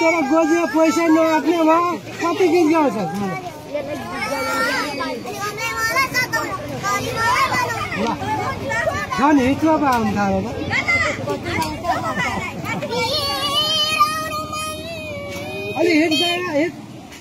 तेरा गोजिया पैसा नआफ्ने भए कति गीत गाउँछस् ल नि हिटमा पो आउनु थाल्यो त अलि हिट गाएन हिट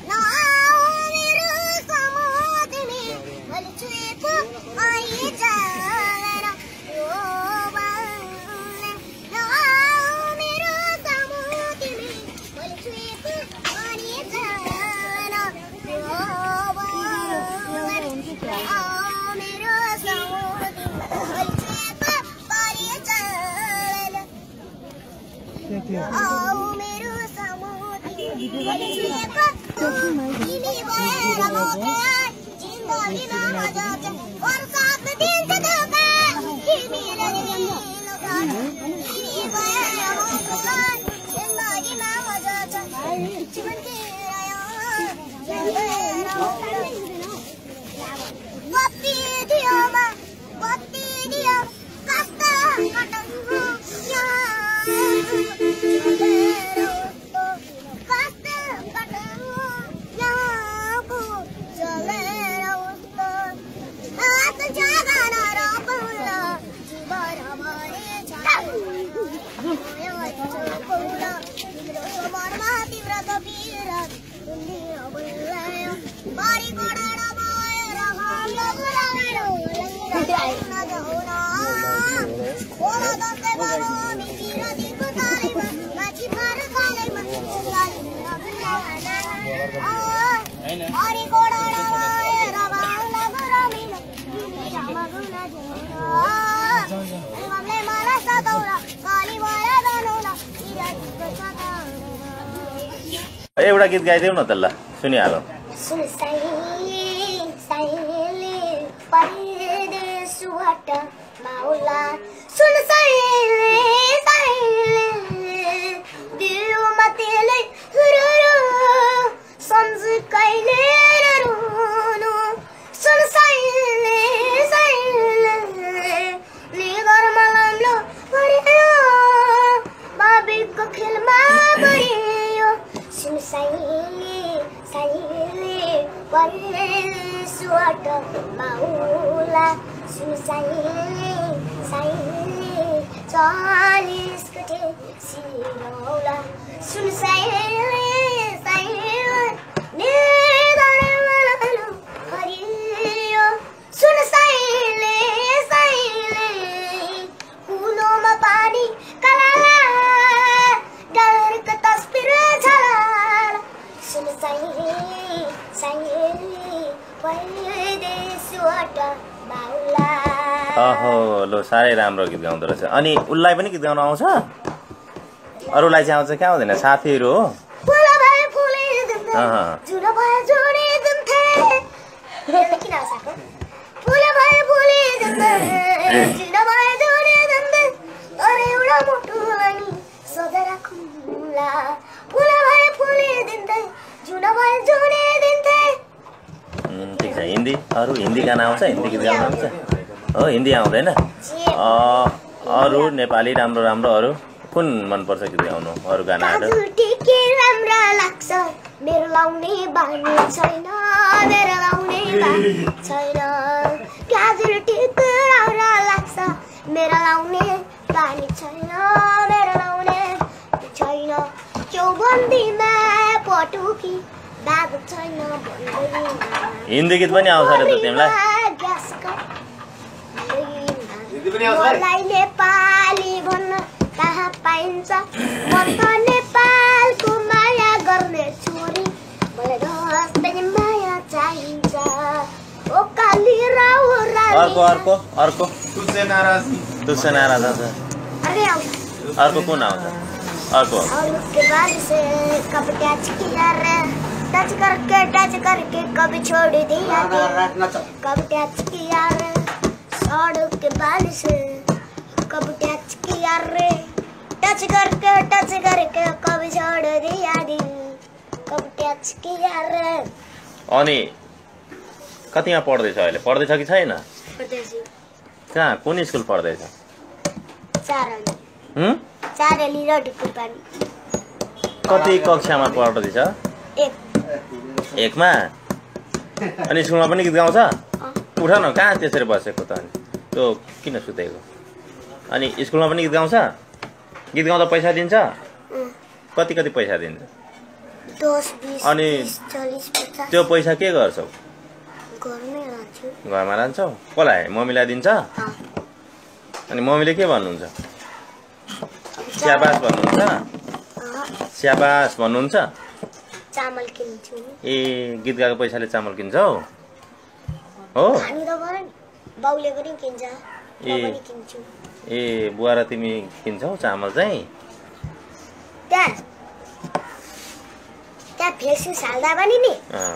एउटा गीत गाइदेऊ न त ल सुनिहालौँ अहो लो साह्रै राम्रो गीत गाउँदो रहेछ अनि उसलाई पनि गीत गाउन आउँछ अरूलाई चाहिँ आउँछ क्या आउँदैन साथीहरू हो ठिक छ हिन्दी अरू हिन्दी गाना आउँछ हिन्दी गीत गाउन आउँछ हो हिन्दी आउँदैन अरू नेपाली राम्रो राम्रो अरू कुन मनपर्छ गीत गाउनु अरू गानाहरू मेरो लाउने बानी छैन मेरो लाउने बानी छैन गाजर टिक राम्रो लाग्छ मेरो लाउने बानी छैन मेरो लाउने छैन चौबन्दीमा पटुकी बाबु छैन हिन्दी गीत पनि आउँछ रे त तिमीलाई मलाई नेपाली भन्न कहाँ पाइन्छ म त नेपालको माया गर्ने छोरी मलाई जस्तै माया चाहिन्छ ओ काली राउरा अर्को अर्को अर्को तुझसे नाराज अर्को कुन आउँछ अर्को उसके बाद से कब टच किया रे टच करके कभी छोड़ दिया कब टच किया रे सड़क के बाल से कब टच किया रे टच करके कभी छोड़ दिया दिल कब टच किया रे अनि कतिमा पढ्दैछ अहिले पढ्दैछ कि छैन कहाँ कुन स्कुल पढ्दैछ चारली र ढुकुपानी कति कक्षामा पढ्दैछ? 1 मा। अनि स्कुलमा पनि गीत गाउँछ? उठ न, कहाँ त्यसरी बसेको त? अनि त्यो किन सुतेको? अनि स्कुलमा पनि गीत गाउँछ? गीत गाउँदा पैसा दिन्छ? कति कति पैसा दिन्छ? 10, 20, अनि 40, 50। त्यो पैसा के गर्छौ? घरमै लान्छु। घरमा लान्छौ? कसलाई? मम्मीलाई दिन्छ? अनि मम्मीले के भन्नुहुन्छ? स्याबास भन्नुहुन्छ? स्याबास भन्नुहुन्छ? चामल किन्छु। ए, गीत गाएको पैसाले चामल किन्छौ? हो? खानु त पर्यो नि। बाउले पनि किन्छ। म पनि किन्छु। ए, बुवा र तिमी किन्छौ चामल चाहिँ? त्यहाँ फेसबुक हाल्दा पनि नि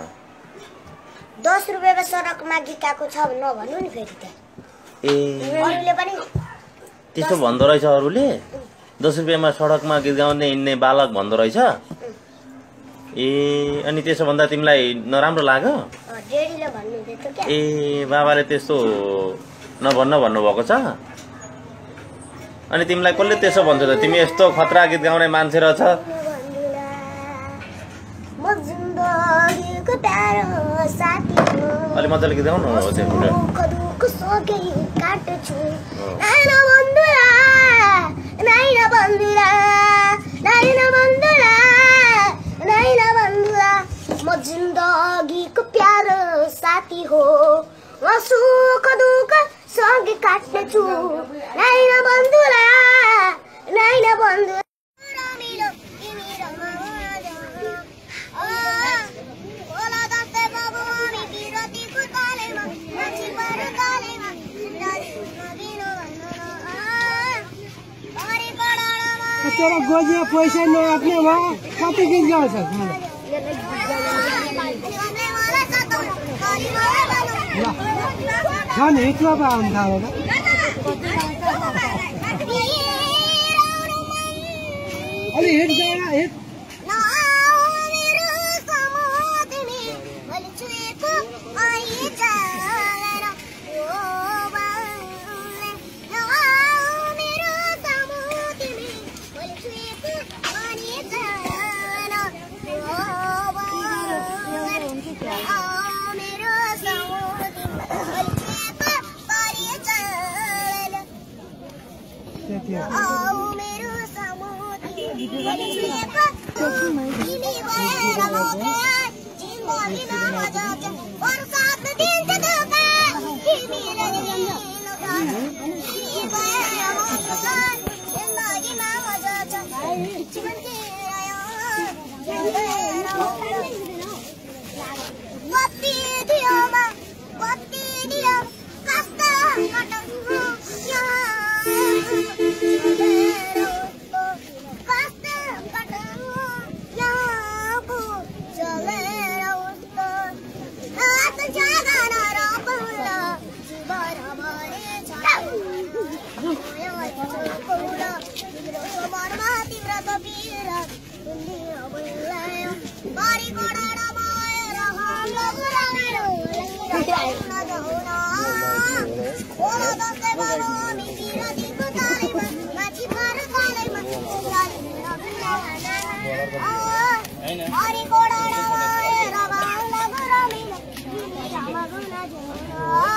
10 रुपियाँमा सडकमा गीत गाएको छ नभन्नु नि फेरि त्यहाँ। ए, अरूले पनि त्यस्तो भन्दो रहेछ अरूले? 10 रुपियाँमा सडकमा गीत गाउने हिँड्ने बालक भन्दो रहेछ? ए, अनि त्यसो भन्दा तिमीलाई नराम्रो लाग्यो? डेडीले भन्नुहुँदै थियो क्या। ए, बाबाले त्यस्तो नभन्न भन्नुभएको छ? अनि तिमीलाई कसले त्यसो भन्छ त? तिमी यस्तो खतरा गीत गाउने मान्छे रहेछ। अलि मजाले गीत गाउनु हो त्यो म जिन्दगीको प्यारो साथी हो, म सुख दुःख सँगै काट्नेछु। नाइना बन्धुरा, नाइना बन्धुरा। तेरो गोजिया पैसा नआट्ने भए कति गीत गाउँछ? झन् हिटमा पो आउनु थाल्यो त। अलि हिट गाउन, हिट। Hari